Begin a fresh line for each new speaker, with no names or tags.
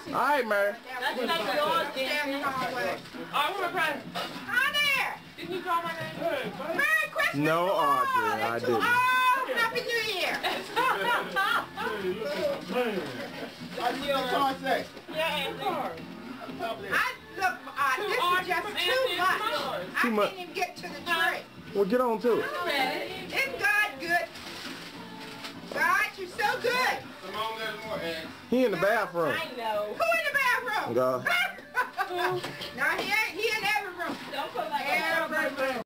right, Mary.
That's not yours, Danny. I want to pray.
Hi there.
Didn't you draw my name?
Merry Christmas.
No, Audrey, I didn't.
Oh, Happy New Year.
Yeah,
look, this is just too much. I can't even get to the tree.
Well, get on to it.
Isn't God good? God, you're so good.
He in the bathroom.
I know.
Who in the bathroom?
God.
No, he in every room.
Don't put like
Every room.